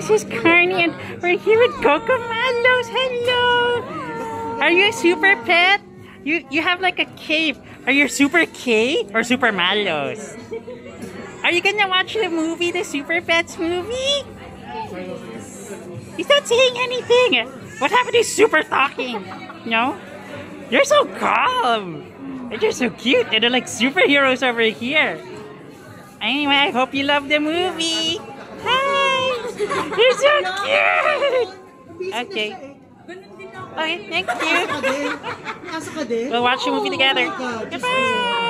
this is Carny and we're here with Cocomallows. Hello! Are you a super pet? You have like a cape. Are you Super K or Super Mallows? Are you gonna watch the movie, the Super Pets movie? He's not saying anything. What happened to super talking? No? You're so calm. And you're so cute. And they're like superheroes over here. Anyway, I hope you love the movie. Hi! You're so cute! Okay. Okay, thank you. We'll watch the movie together. Goodbye!